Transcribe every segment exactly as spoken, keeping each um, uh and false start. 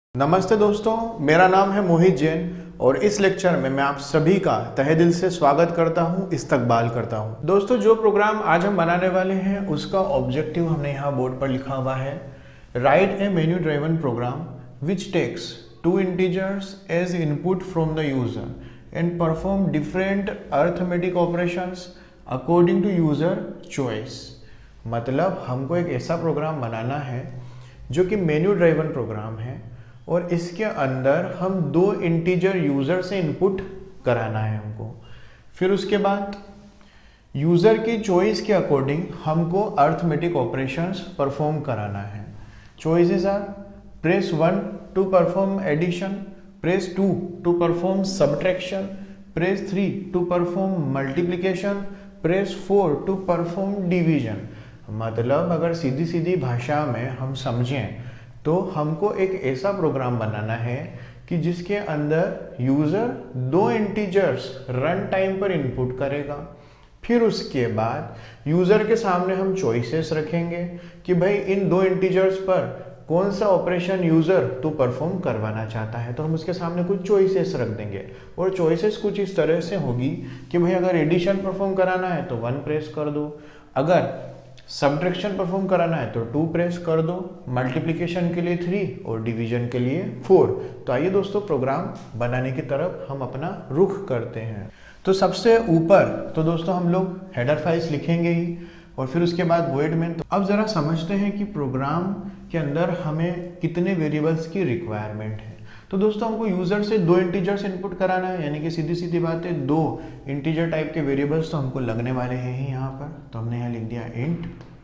नमस्ते दोस्तों, मेरा नाम है मोहित जैन और इस लेक्चर में मैं आप सभी का तहे दिल से स्वागत करता हूं, इस्तकबाल करता हूं। दोस्तों, जो प्रोग्राम आज हम बनाने वाले हैं उसका ऑब्जेक्टिव हमने यहाँ बोर्ड पर लिखा हुआ है, write a menu driven program which takes two integers as input from the user and perform different arithmetic operations according to user choice. मतलब हमको एक ऐसा प्रोग्राम बनाना है जो कि मेन्यू ड्राइवन प्रोग्राम है और इसके अंदर हम दो इंटीजर यूज़र से इनपुट कराना है हमको। फिर उसके बाद यूज़र की चॉइस के अकॉर्डिंग हमको अर्थमेटिक ऑपरेशंस परफॉर्म कराना है। Choices are press one to perform addition, press two to perform subtraction, press three to perform multiplication, press four to perform division. मतलब अगर सीधी सीधी भाषा में हम समझें तो हमको एक ऐसा प्रोग्राम बनाना है कि जिसके अंदर यूज़र दो इंटीजर्स रन टाइम पर इनपुट करेगा। फिर उसके बाद यूज़र के सामने हम चॉइसेस रखेंगे कि भाई इन दो इंटीजर्स पर कौन सा ऑपरेशन यूज़र तो परफॉर्म करवाना चाहता है, तो हम उसके सामने कुछ चॉइसेस रख देंगे। और चॉइसेस कुछ इस तरह से होगी कि भाई अगर एडिशन परफॉर्म कराना है तो वन प्रेस कर दो, अगर सब्ट्रैक्शन परफॉर्म कराना है तो टू प्रेस कर दो, मल्टीप्लिकेशन के लिए थ्री और डिवीजन के लिए फोर। तो आइए दोस्तों, प्रोग्राम बनाने की तरफ हम अपना रुख करते हैं। तो सबसे ऊपर तो दोस्तों हम लोग हेडर फाइल्स लिखेंगे ही और फिर उसके बाद वॉइड में। तो अब जरा समझते हैं कि प्रोग्राम के अंदर हमें कितने वेरिएबल्स की रिक्वायरमेंट है। तो दोस्तों हमको यूजर से दो इंटीजर्स इनपुट कराना है, यानी कि सीधी सीधी बात है दो इंटीजर टाइप के वेरिएबल्स तो हमको लगने वाले हैं ही यहाँ पर। तो हमने यहाँ लिख दिया इंट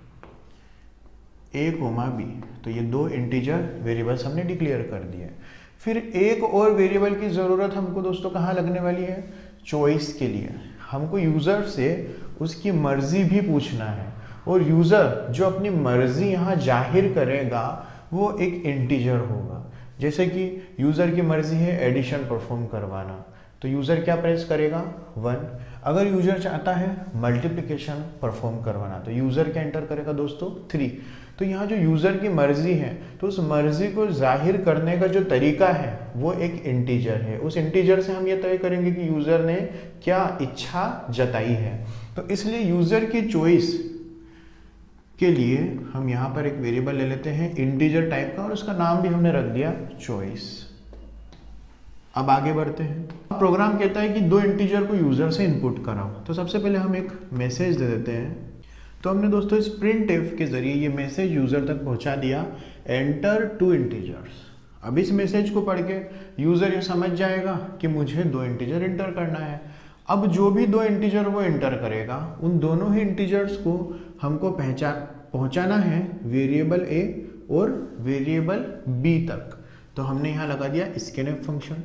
ए कोमा बी, तो ये दो इंटीजर वेरिएबल्स हमने डिक्लेयर कर दिए। फिर एक और वेरिएबल की ज़रूरत हमको दोस्तों कहाँ लगने वाली है, चॉइस के लिए। हमको यूज़र से उसकी मर्जी भी पूछना है और यूज़र जो अपनी मर्जी यहाँ जाहिर करेगा वो एक इंटीजर होगा। जैसे कि यूज़र की मर्जी है एडिशन परफॉर्म करवाना, तो यूज़र क्या प्रेस करेगा, वन। अगर यूज़र चाहता है मल्टीप्लिकेशन परफॉर्म करवाना तो यूज़र क्या एंटर करेगा दोस्तों, थ्री। तो यहाँ जो यूज़र की मर्जी है तो उस मर्जी को जाहिर करने का जो तरीका है वो एक इंटीजर है। उस इंटीजर से हम ये तय करेंगे कि यूज़र ने क्या इच्छा जताई है। तो इसलिए यूज़र की चॉइस के लिए हम यहाँ पर एक वेरिएबल ले लेते हैं इंटीजर टाइप का और उसका नाम भी हमने रख दिया चॉइस। अब आगे बढ़ते हैं। प्रोग्राम कहता है कि दो इंटीजर को यूज़र से इनपुट कराओ। तो सबसे पहले हम एक मैसेज दे देते हैं। तो हमने दोस्तों इस प्रिंट इफ के जरिए ये मैसेज यूज़र तक पहुँचा दिया, एंटर टू इंटीजर्स। अब इस मैसेज को पढ़ के यूज़र ये समझ जाएगा कि मुझे दो इंटीजर एंटर करना है। अब जो भी दो इंटीजर वो एंटर करेगा उन दोनों ही इंटीजर्स को हमको पहचान पहुंचाना है वेरिएबल ए और वेरिएबल बी तक। तो हमने यहाँ लगा दिया स्कैनफ फंक्शन।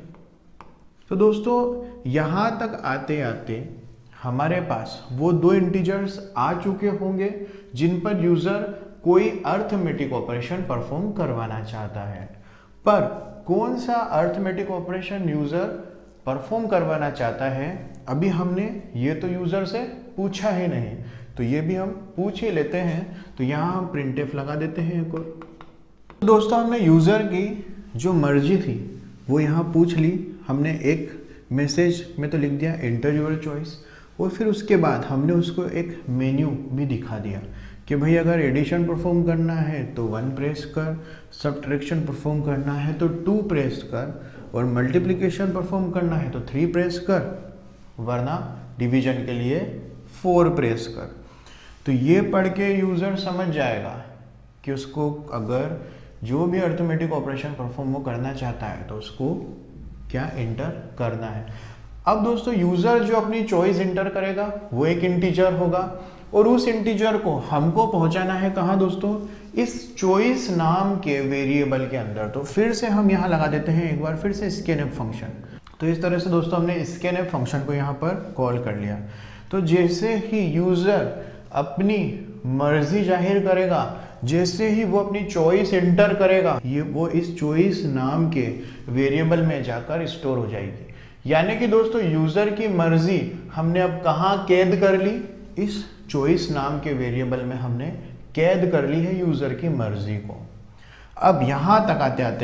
तो दोस्तों यहाँ तक आते आते हमारे पास वो दो इंटीजर्स आ चुके होंगे जिन पर यूज़र कोई अर्थमेटिक ऑपरेशन परफॉर्म करवाना चाहता है। पर कौन सा अर्थमेटिक ऑपरेशन यूज़र परफॉर्म करवाना चाहता है अभी हमने ये तो यूज़र से पूछा ही नहीं, तो ये भी हम पूछ ही लेते हैं। तो यहाँ हम प्रिंटफ लगा देते हैं एक और। तो दोस्तों हमने यूज़र की जो मर्जी थी वो यहाँ पूछ ली। हमने एक मैसेज में तो लिख दिया एंटर योर चॉइस और फिर उसके बाद हमने उसको एक मेन्यू भी दिखा दिया कि भाई अगर एडिशन परफॉर्म करना है तो वन प्रेस कर, सब्ट्रैक्शन परफॉर्म करना है तो टू प्रेस कर और मल्टीप्लिकेशन परफॉर्म करना है तो थ्री प्रेस कर, वरना डिवीजन के लिए फोर प्रेस कर। तो ये पढ़ के यूज़र समझ जाएगा कि उसको अगर जो भी अर्थमेटिक ऑपरेशन परफॉर्म वो करना चाहता है तो उसको क्या एंटर करना है। अब दोस्तों यूज़र जो अपनी चॉइस एंटर करेगा वो एक इंटीजर होगा और उस इंटीजर को हमको पहुंचाना है कहाँ दोस्तों, इस चॉइस नाम के वेरिएबल के अंदर। तो फिर से हम यहाँ लगा देते हैं एक बार फिर से स्कैनफ फंक्शन। तो इस तरह से दोस्तों हमने स्कैनफ फंक्शन को यहाँ पर कॉल कर लिया। तो जैसे ही यूज़र अपनी मर्जी जाहिर करेगा, जैसे ही वो अपनी चॉइस एंटर करेगा, ये वो इस चॉइस नाम के वेरिएबल में जाकर स्टोर हो जाएगी। यानी कि दोस्तों यूज़र की मर्जी हमने अब कहाँ कैद कर ली, इस चॉइस नाम के वेरिएबल में हमने कैद कर ली है यूज़र की मर्जी को। अब यहाँ तक आते आते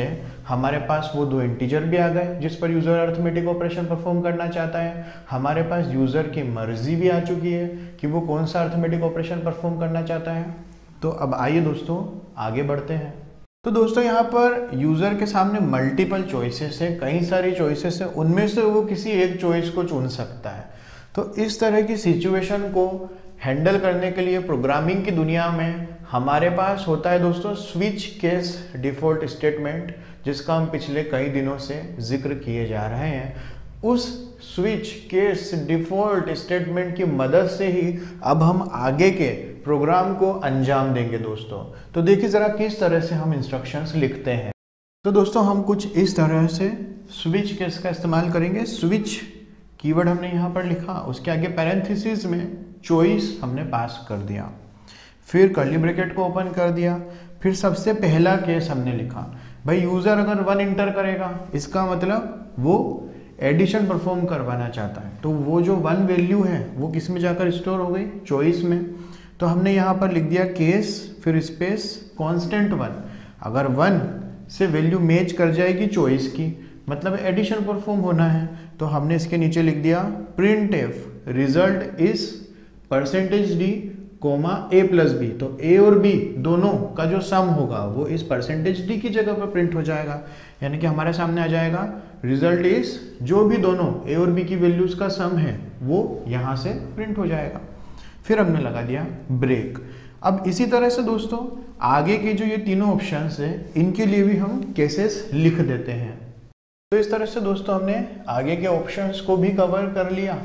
हमारे पास वो दो इंटीजर भी आ गए जिस पर यूज़र अरिथमेटिक ऑपरेशन परफॉर्म करना चाहता है। हमारे पास यूज़र की मर्जी भी आ चुकी है कि वो कौन सा अरिथमेटिक ऑपरेशन परफॉर्म करना चाहता है। तो अब आइए दोस्तों आगे बढ़ते हैं। तो दोस्तों यहाँ पर यूज़र के सामने मल्टीपल चॉइसेस है, कई सारी चॉइसेस है, उनमें से वो किसी एक चॉइस को चुन सकता है। तो इस तरह की सिचुएशन को हैंडल करने के लिए प्रोग्रामिंग की दुनिया में हमारे पास होता है दोस्तों स्विच केस डिफ़ॉल्ट स्टेटमेंट, जिसका हम पिछले कई दिनों से जिक्र किए जा रहे हैं। उस स्विच केस डिफ़ॉल्ट स्टेटमेंट की मदद से ही अब हम आगे के प्रोग्राम को अंजाम देंगे दोस्तों। तो देखिए ज़रा किस तरह से हम इंस्ट्रक्शंस लिखते हैं। तो दोस्तों हम कुछ इस तरह से स्विच केस का इस्तेमाल करेंगे। स्विच कीवर्ड हमने यहाँ पर लिखा, उसके आगे पैरेंथेसिस में चॉइस हमने पास कर दिया, फिर कर्ली ब्रैकेट को ओपन कर दिया, फिर सबसे पहला केस हमने लिखा। भाई यूज़र अगर वन इंटर करेगा इसका मतलब वो एडिशन परफॉर्म करवाना चाहता है, तो वो जो वन वैल्यू है वो किस में जाकर स्टोर हो गई, चॉइस में। तो हमने यहाँ पर लिख दिया केस फिर स्पेस कांस्टेंट वन। अगर वन से वैल्यू मैच कर जाएगी चॉइस की, मतलब एडिशन परफॉर्म होना है, तो हमने इसके नीचे लिख दिया printf result is percentage d comma a plus b. तो ए और बी दोनों का जो सम होगा वो इस परसेंटेज डी की जगह पर प्रिंट हो जाएगा, यानी कि हमारे सामने आ जाएगा रिजल्ट इज, जो भी दोनों ए और बी की वैल्यूज का सम है वो यहाँ से प्रिंट हो जाएगा। फिर हमने लगा दिया ब्रेक। अब इसी तरह से दोस्तों आगे के जो ये तीनों ऑप्शंस है इनके लिए भी हम केसेस लिख देते हैं। तो इस तरह से दोस्तों हमने आगे के ऑप्शंस को भी कवर कर लिया।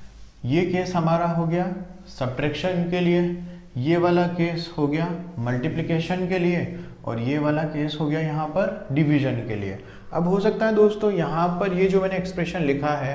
ये केस हमारा हो गया सब्ट्रैक्शन के लिए, ये वाला केस हो गया मल्टीप्लिकेशन के लिए, और ये वाला केस हो गया यहाँ पर डिवीजन के लिए। अब हो सकता है दोस्तों यहाँ पर ये जो मैंने एक्सप्रेशन लिखा है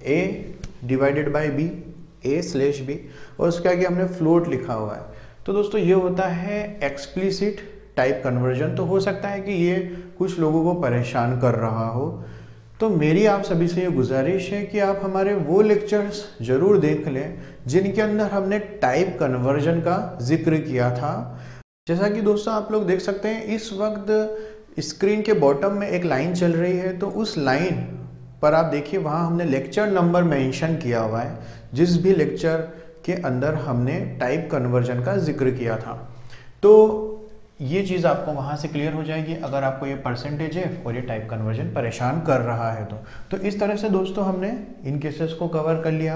a divided by b, a slash b, और उसके आगे हमने फ्लोट लिखा हुआ है, तो दोस्तों ये होता है एक्सप्लिसिट टाइप कन्वर्जन। तो हो सकता है कि ये कुछ लोगों को परेशान कर रहा हो। तो मेरी आप सभी से ये गुजारिश है कि आप हमारे वो लेक्चर्स ज़रूर देख लें जिनके अंदर हमने टाइप कन्वर्जन का जिक्र किया था। जैसा कि दोस्तों आप लोग देख सकते हैं इस वक्त स्क्रीन के बॉटम में एक लाइन चल रही है, तो उस लाइन पर आप देखिए वहाँ हमने लेक्चर नंबर मेंशन किया हुआ है, जिस भी लेक्चर के अंदर हमने टाइप कन्वर्जन का जिक्र किया था। तो ये चीज़ आपको वहाँ से क्लियर हो जाएगी अगर आपको ये परसेंटेज है और ये टाइप कन्वर्जन परेशान कर रहा है तो। तो इस तरह से दोस्तों हमने इन केसेस को कवर कर लिया।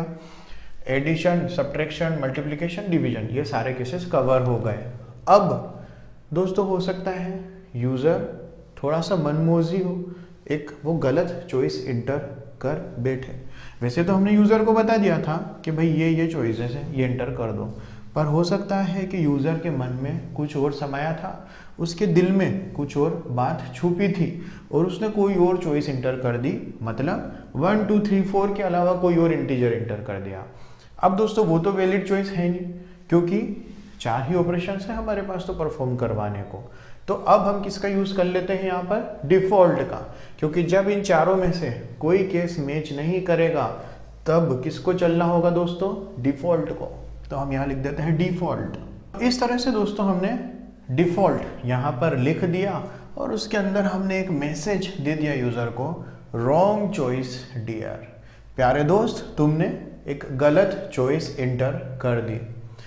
एडिशन, सब्ट्रैक्शन, मल्टीप्लिकेशन, डिवीजन, ये सारे केसेस कवर हो गए। अब दोस्तों हो सकता है यूज़र थोड़ा सा मनमोजी हो, एक वो गलत चॉइस इंटर कर बैठे। वैसे तो हमने यूज़र को बता दिया था कि भाई ये ये चॉइसेस हैं, ये इंटर कर दो, पर हो सकता है कि यूज़र के मन में कुछ और समाया था, उसके दिल में कुछ और बात छुपी थी और उसने कोई और चॉइस इंटर कर दी, मतलब वन टू थ्री फोर के अलावा कोई और इंटीजर इंटर कर दिया। अब दोस्तों वो तो वैलिड चॉइस है नहीं, क्योंकि चार ही ऑपरेशंस हैं हमारे पास तो परफॉर्म करवाने को। तो अब हम किसका यूज़ कर लेते हैं यहाँ पर, डिफ़ॉल्ट का, क्योंकि जब इन चारों में से कोई केस मैच नहीं करेगा तब किसको चलना होगा दोस्तों, डिफ़ॉल्ट को। तो हम यहाँ लिख देते हैं डिफ़ॉल्ट। इस तरह से दोस्तों हमने डिफ़ॉल्ट यहाँ पर लिख दिया और उसके अंदर हमने एक मैसेज दे दिया यूज़र को, रॉन्ग चॉइस डियर, प्यारे दोस्त तुमने एक गलत चॉइस इंटर कर दी।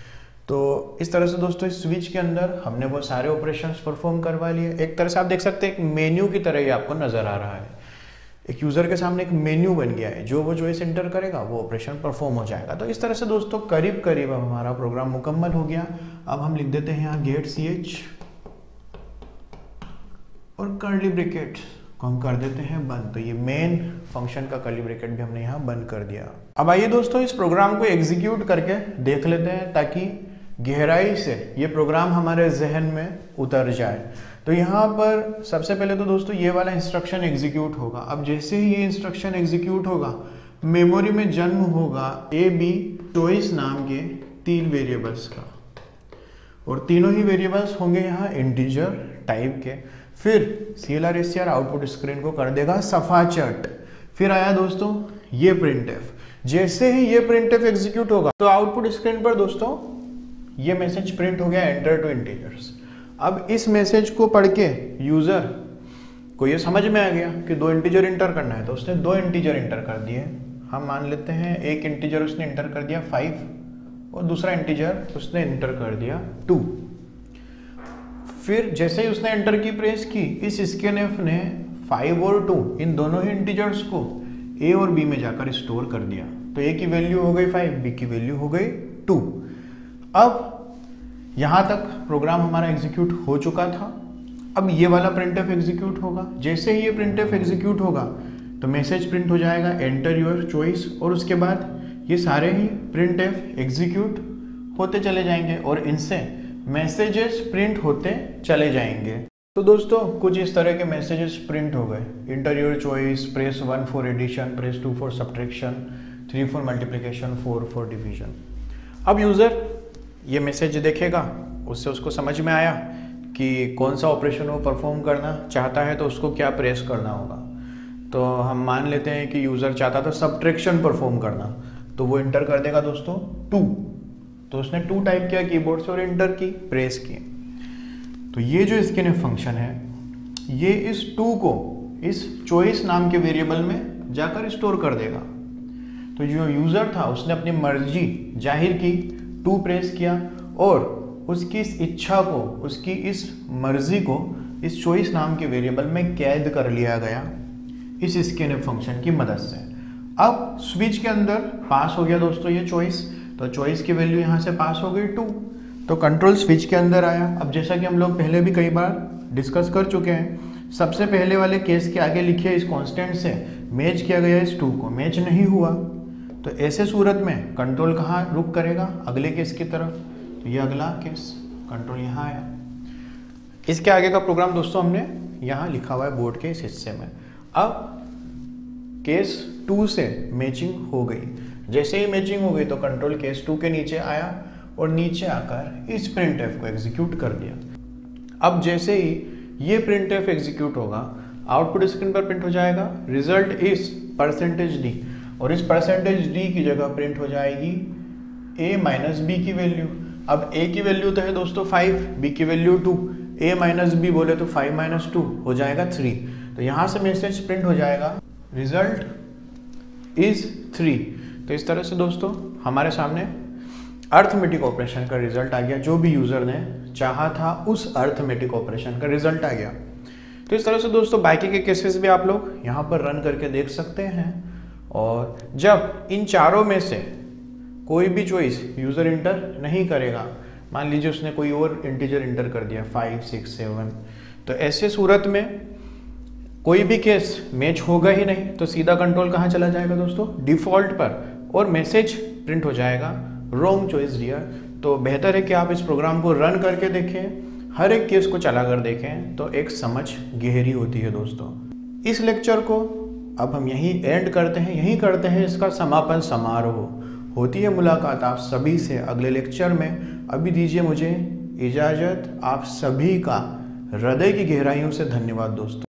तो इस तरह से दोस्तों इस स्विच के अंदर हमने वो सारे ऑपरेशंस परफॉर्म करवा लिए। एक तरह से आप देख सकते हैं एक मेन्यू की तरह ही आपको नज़र आ रहा है, एक यूज़र के सामने एक मेन्यू बन गया है, जो वो चॉइस इंटर करेगा वो ऑपरेशन परफॉर्म हो जाएगा। तो इस तरह से दोस्तों करीब करीब अब हमारा प्रोग्राम मुकम्मल हो गया। अब हम लिख देते हैं यहाँ गेट सी एच और कर्ली ब्रैकेट को हम कर देते हैं बंद। तो ये मेन फंक्शन का कर्ली ब्रैकेट भी हमने यहाँ बंद कर दिया। अब आइए दोस्तों इस प्रोग्राम को एग्जीक्यूट करके देख लेते हैं ताकि गहराई से ये प्रोग्राम हमारे जहन में उतर जाए। तो यहाँ पर सबसे पहले तो दोस्तों ये वाला इंस्ट्रक्शन एग्जीक्यूट होगा। अब जैसे ही ये इंस्ट्रक्शन एग्जीक्यूट होगा मेमोरी में जन्म होगा ए बी चॉइस नाम के तीन वेरिएबल्स का, और तीनों ही वेरिएबल्स होंगे यहाँ इंटीजर टाइप के। फिर c l r s c r output screen को कर देगा सफाचट। फिर आया दोस्तों ये प्रिंट एफ। जैसे ही ये प्रिंट एफ एग्जीक्यूट होगा तो आउटपुट स्क्रीन पर दोस्तों ये मैसेज प्रिंट हो गया एंटर टू इंटीजर्स। अब इस मैसेज को पढ़ के यूज़र को ये समझ में आ गया कि दो इंटीजर इंटर करना है, तो उसने दो इंटीजर इंटर कर दिए। हम मान लेते हैं एक इंटीजर उसने इंटर कर दिया फाइव और दूसरा इंटीजर उसने इंटर कर दिया टू। फिर जैसे ही उसने एंटर की प्रेस की, इस स्कैनफ ने फाइव और टू इन दोनों ही इंटीजर्स को ए और बी में जाकर स्टोर कर दिया। तो ए की वैल्यू हो गई फाइव, बी की वैल्यू हो गई टू। अब यहाँ तक प्रोग्राम हमारा एग्जीक्यूट हो चुका था। अब ये वाला प्रिंटफ एग्जीक्यूट होगा। जैसे ही ये प्रिंटफ एग्जीक्यूट होगा तो मैसेज प्रिंट हो जाएगा एंटर योर चॉइस, और उसके बाद ये सारे ही प्रिंटफ एग्जीक्यूट होते चले जाएंगे और इनसे मैसेजेस प्रिंट होते चले जाएंगे। तो दोस्तों कुछ इस तरह के मैसेजेस प्रिंट हो गए। Enter your choice, press one for addition, press two for subtraction, three for multiplication, four for division. अब यूज़र ये मैसेज देखेगा, उससे उसको समझ में आया कि कौन सा ऑपरेशन वो परफॉर्म करना चाहता है, तो उसको क्या प्रेस करना होगा। तो हम मान लेते हैं कि यूज़र चाहता था सब्ट्रैक्शन परफॉर्म करना, तो वो इंटर कर देगा दोस्तों टू। तो उसने टू टाइप किया कीबोर्ड से और इंटर की, प्रेस की। तो ये जो इसके फंक्शन है, ये इस टू को इस चॉइस नाम के वेरिएबल में जाकर स्टोर कर देगा। तो जो यूज़र था उसने अपनी मर्जी जाहिर की, टू प्रेस किया और उसकी इस इच्छा को, उसकी इस मर्जी को इस चॉइस नाम के वेरिएबल में कैद कर लिया गया इस स्कैनफ फंक्शन की मदद से। अब स्विच के अंदर पास हो गया दोस्तों ये चॉइस, तो चॉइस की वैल्यू यहाँ से पास हो गई टू। तो कंट्रोल स्विच के अंदर आया। अब जैसा कि हम लोग पहले भी कई बार डिस्कस कर चुके हैं, सबसे पहले वाले केस के आगे लिखे इस कांस्टेंट से मैच किया गया इस टू को, मैच नहीं हुआ तो ऐसे सूरत में कंट्रोल कहाँ रुक करेगा, अगले केस की तरफ। तो ये अगला केस, कंट्रोल यहाँ आया। इसके आगे का प्रोग्राम दोस्तों हमने यहाँ लिखा हुआ है बोर्ड के इस हिस्से में। अब केस टू से मैचिंग हो गई। जैसे ही मैचिंग हो गई तो कंट्रोल केस टू के नीचे आया और नीचे आकर इस प्रिंटफ को एग्जीक्यूट कर दिया। अब जैसे ही ये प्रिंटफ एग्जीक्यूट होगा, आउटपुट स्क्रीन पर प्रिंट हो जाएगा रिजल्ट इज परसेंटेज डी, और इस परसेंटेज डी की जगह प्रिंट हो जाएगी ए माइनस बी की वैल्यू। अब ए की वैल्यू तो है दोस्तों फाइव, बी की value two, a minus b बोले तो फाइव माइनस टू हो जाएगा थ्री। तो यहाँ से मैसेज प्रिंट हो जाएगा रिजल्ट इज थ्री। तो इस तरह से दोस्तों हमारे सामने अर्थमेटिक ऑपरेशन का रिजल्ट आ गया, जो भी यूज़र ने चाहा था उस अर्थमेटिक ऑपरेशन का रिजल्ट आ गया। तो इस तरह से दोस्तों बाकी के केसेस भी आप लोग यहाँ पर रन करके देख सकते हैं। और जब इन चारों में से कोई भी चॉइस यूज़र इंटर नहीं करेगा, मान लीजिए उसने कोई और इंटीजर इंटर कर दिया फाइव सिक्स सेवन, तो ऐसे सूरत में कोई भी केस मैच होगा ही नहीं, तो सीधा कंट्रोल कहाँ चला जाएगा दोस्तों, डिफ़ॉल्ट पर, और मैसेज प्रिंट हो जाएगा रॉन्ग चॉइस डियर। तो बेहतर है कि आप इस प्रोग्राम को रन करके देखें, हर एक केस को चला कर देखें, तो एक समझ गहरी होती है दोस्तों। इस लेक्चर को अब हम यहीं एंड करते हैं, यहीं करते हैं इसका समापन समारोह। होती है मुलाकात आप सभी से अगले लेक्चर में। अभी दीजिए मुझे इजाज़त। आप सभी का हृदय की गहराइयों से धन्यवाद दोस्तों।